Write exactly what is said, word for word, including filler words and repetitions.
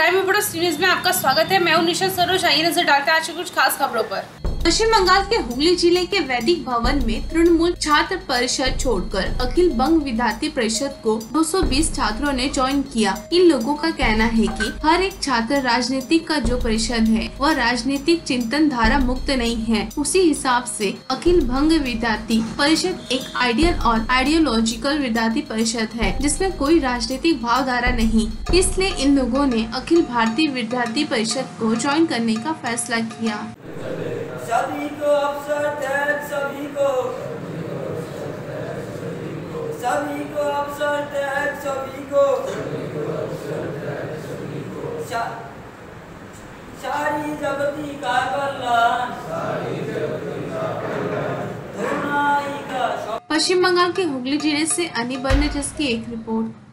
Prime reporters news में आपका स्वागत है। मैं हूं निशा सरोज। आइए नजर डालते हैं आज की कुछ खास खबरों पर। पश्चिम बंगाल के हुगली जिले के वैदिक भवन में तृणमूल छात्र परिषद छोड़कर अखिल बंग विद्यार्थी परिषद को दो सौ बीस छात्रों ने ज्वाइन किया। इन लोगों का कहना है कि हर एक छात्र राजनीतिक का जो परिषद है वह राजनीतिक चिंतन धारा मुक्त नहीं है। उसी हिसाब से अखिल भंग विद्यार्थी परिषद एक आइडियल और आइडियोलॉजिकल विद्यार्थी परिषद है जिसमें कोई राजनीतिक भावधारा नहीं। इसलिए इन लोगों ने अखिल भारतीय विद्यार्थी परिषद को ज्वाइन करने का फैसला किया। सभी को अवसर दें, सभी को सभी को अवसर दें, सभी को सारी जगती का कल्याण। पश्चिम बंगाल के हुगली जिले से अनिबर्न की एक रिपोर्ट।